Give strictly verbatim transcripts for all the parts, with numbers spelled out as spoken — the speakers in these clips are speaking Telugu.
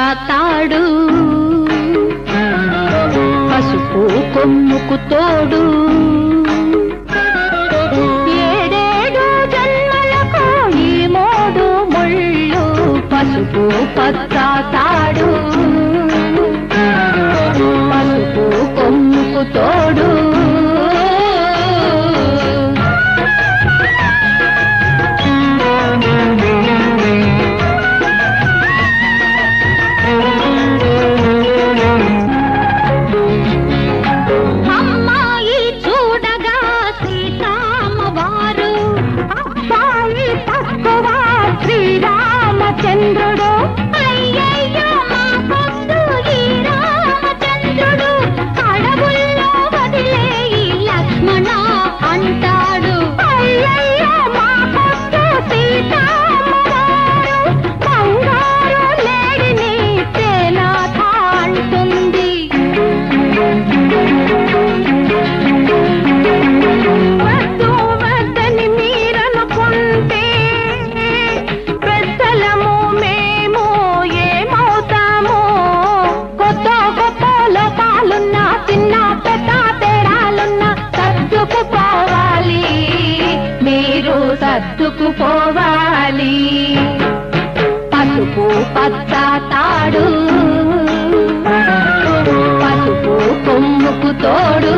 తాడు పసుపు కొమ్ముకు తోడు ఏడేడు జన్మలకు ఈ మూడు ముళ్ళు పసుపు పచ్చ తాడు పసుపు కొమ్ముకు తోడు చంద్రుడు అయ్యయ్యో మా పొద్దు ఈ రామచంద్రుడు అడవుల్లో వదిలేయి లక్ష్మణ అంటాడు అయ్యయ్యో మా పొద్దు సీతామ్మవారు బంగారు లేడిని తేనాథ అంటుంది వద్దు వద్దని మీరనుకుంటే సర్దుకుపోవాలి పసుపు పచ్చ తాడు పసుపు కొమ్ముకు తోడు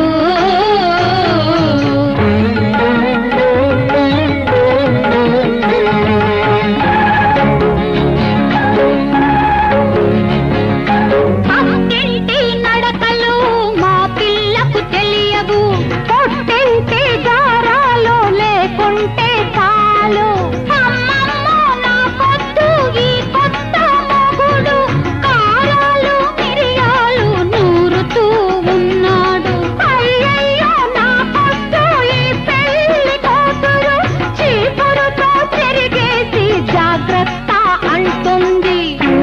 అత్తింటి నడకలు మా పిల్లకు తెలియవు పొట్టింటి గారాలు లేకుంటే చాలు అమ్మమ్మ నా పొద్దు ఈ కొత్త మొగుడు కారాలు మిరియాలు నూరుతూ ఉన్నాడు అయ్యయ్యో నా పొద్దు ఈ పెళ్లి కూతురు చీపురుతో తిరిగేసి జాగ్రత్త అంటుంది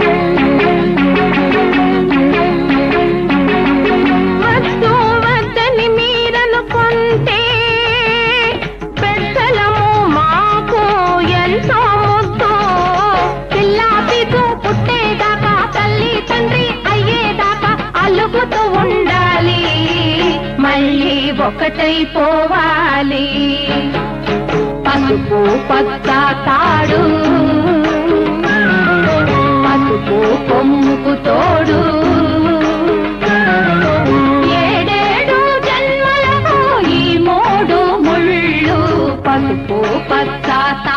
వద్దు వద్దని మీరనుకుంటే పెద్దలము మాకు ఎంతో ముద్దు పిల్లాపికు పుట్టేదాకా తల్లి తండ్రి అయ్యేదాకా అలుగుతూ ఉండాలి మళ్ళీ ఒకటైపోవాలి పసుపు పచ్చ తాడు పసుపు కొమ్ముకు తోడు ఏడేడు జన్మలకు ఈ మూడు ముళ్ళు పసుపు పచ్చ